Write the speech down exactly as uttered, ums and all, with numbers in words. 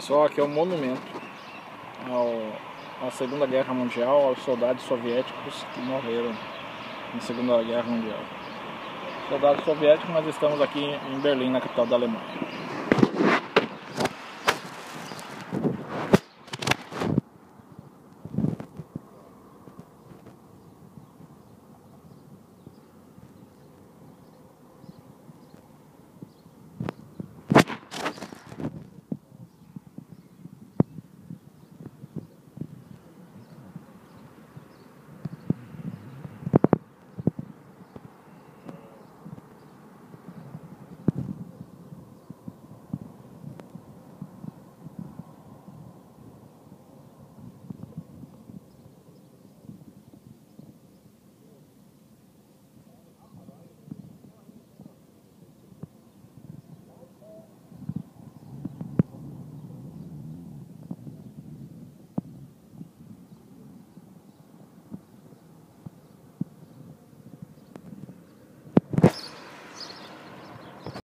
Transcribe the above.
pessoal, aqui é um monumento ao, à Segunda Guerra Mundial, aos soldados soviéticos que morreram na Segunda Guerra Mundial. Soldados soviéticos, nós estamos aqui em Berlim, na capital da Alemanha.